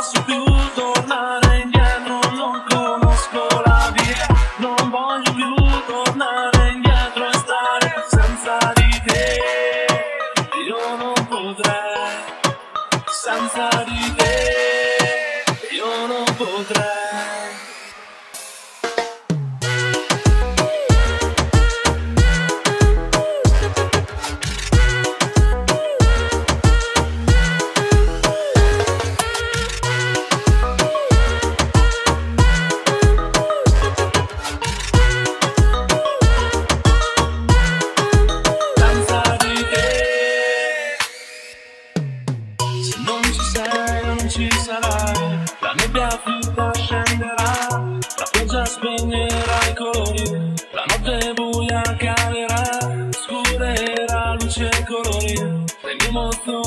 posso più tornare indietro, non conosco la via, non voglio più tornare indietro e stare senza di te. Io non potrei, senza di te, io non potrei. Ci sarai, la nebbia fitta scenderà, la pioggia spegnerà i colori, la notte buia calerà, oscurerà luci e colori, le mie emozioni